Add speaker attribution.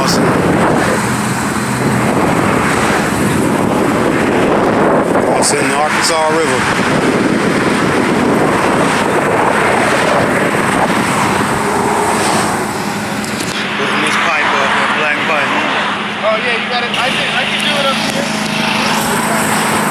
Speaker 1: crossing. Crossing the Arkansas River. Putting this pipe up, that black pipe.
Speaker 2: Oh yeah, you got it. I can do it up here.